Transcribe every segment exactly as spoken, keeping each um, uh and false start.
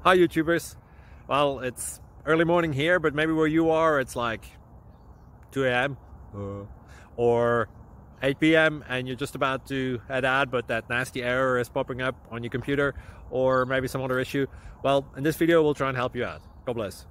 Hi YouTubers. Well, it's early morning here, but maybe where you are it's like two A M uh, or eight P M and you're just about to head out, but that nasty error is popping up on your computer, or maybe some other issue. Well, in this video we'll try and help you out. God bless.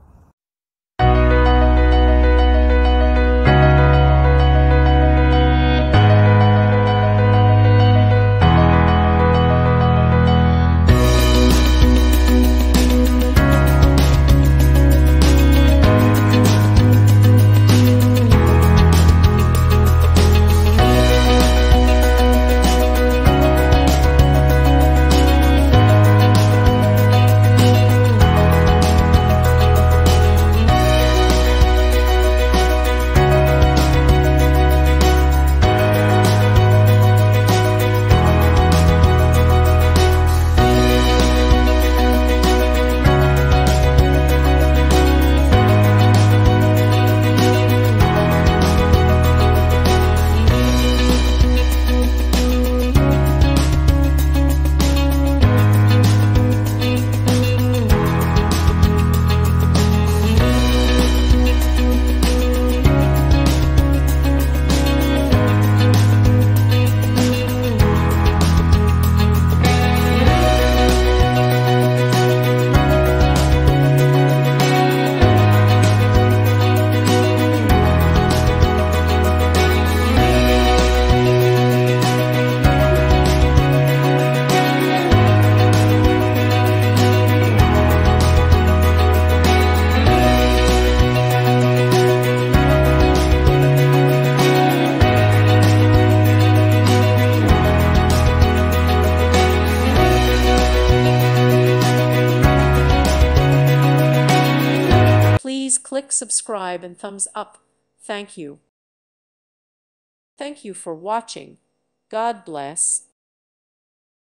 Please click subscribe and thumbs up. Thank you. Thank you for watching. God bless.